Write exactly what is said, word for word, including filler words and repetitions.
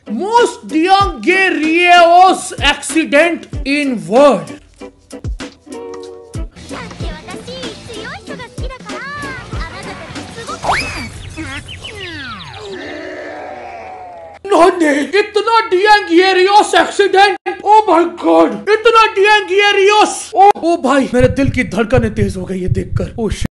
Most dangerous accident in world. नहीं, इतना dangerous accident. Oh my God, इतना dangerous. ओ oh, भाई मेरे दिल की धड़कनें तेज हो गई ये देखकर. Oh shit.